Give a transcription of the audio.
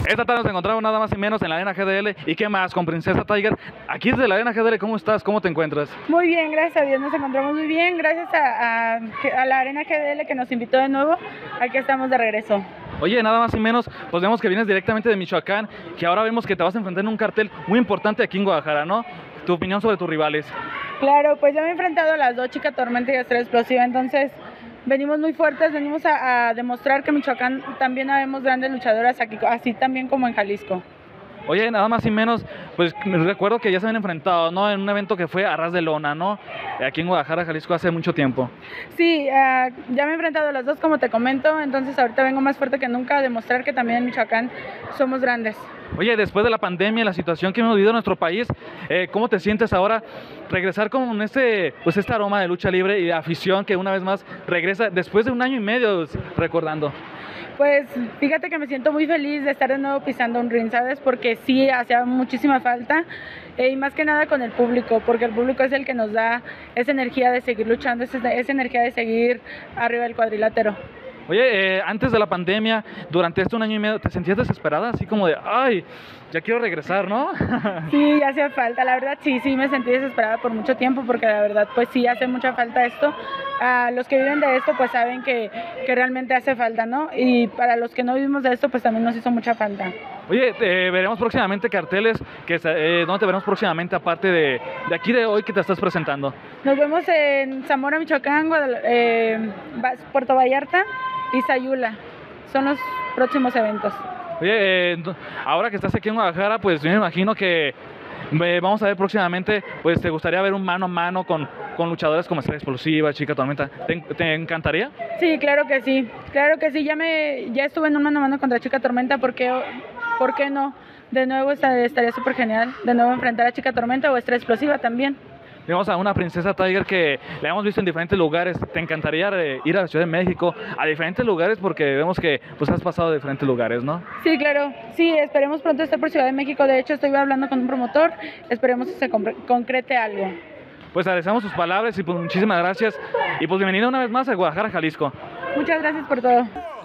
Esta tarde nos encontramos nada más y menos en la Arena GDL. ¿Y qué más? Con Princesa Tiger. Aquí desde la Arena GDL, ¿cómo estás? ¿Cómo te encuentras? Muy bien, gracias a Dios, nos encontramos muy bien. Gracias a la Arena GDL que nos invitó de nuevo. Aquí estamos de regreso. Oye, nada más y menos, pues vemos que vienes directamente de Michoacán, que ahora vemos que te vas a enfrentar en un cartel muy importante aquí en Guadalajara, ¿no? Tu opinión sobre tus rivales. Claro, pues yo me he enfrentado a las dos, Chica Tormenta y Estrella Explosiva, entonces venimos muy fuertes, venimos a demostrar que en Michoacán también habemos grandes luchadoras, aquí, así también como en Jalisco. Oye, nada más y menos, pues recuerdo que ya se habían enfrentado, ¿no? En un evento que fue a ras de lona, ¿no? Aquí en Guadalajara, Jalisco, hace mucho tiempo. Sí, ya me he enfrentado a las dos, como te comento, entonces ahorita vengo más fuerte que nunca a demostrar que también en Michoacán somos grandes. Oye, después de la pandemia, la situación que hemos vivido en nuestro país, ¿cómo te sientes ahora regresar con este aroma de lucha libre y de afición que una vez más regresa después de un año y medio recordando? Pues fíjate que me siento muy feliz de estar de nuevo pisando un ring, ¿sabes? Porque sí, hacía muchísima falta y más que nada con el público, porque el público es el que nos da esa energía de seguir luchando, esa energía de seguir arriba del cuadrilátero. Oye, antes de la pandemia, durante este un año y medio, ¿te sentías desesperada? Así como de, ay, ya quiero regresar, ¿no? Sí, hacía falta, la verdad sí me sentí desesperada por mucho tiempo, porque la verdad pues sí hace mucha falta esto. Los que viven de esto pues saben que realmente hace falta, ¿no? Y para los que no vivimos de esto pues también nos hizo mucha falta. Oye, veremos próximamente carteles, ¿dónde te veremos próximamente aparte de aquí de hoy que te estás presentando? Nos vemos en Zamora, Michoacán, Puerto Vallarta y Sayula. Son los próximos eventos. Oye, ahora que estás aquí en Guadalajara, pues yo me imagino que vamos a ver próximamente, pues te gustaría ver un mano a mano con luchadores como Estrella Explosiva, Chica Tormenta. ¿Te encantaría? Sí, claro que sí, ya estuve en un mano a mano contra Chica Tormenta, ¿por qué no? De nuevo estaría súper genial, de nuevo enfrentar a Chica Tormenta o Estrella Explosiva también. Vemos a una Princesa Tiger que la hemos visto en diferentes lugares. ¿Te encantaría ir a la Ciudad de México, a diferentes lugares? Porque vemos que pues has pasado de diferentes lugares, ¿no? Sí, claro. Sí, esperemos pronto estar por Ciudad de México. De hecho, estoy hablando con un promotor. Esperemos que se concrete algo. Pues agradecemos sus palabras y pues muchísimas gracias. Y pues bienvenida una vez más a Guadalajara, Jalisco. Muchas gracias por todo.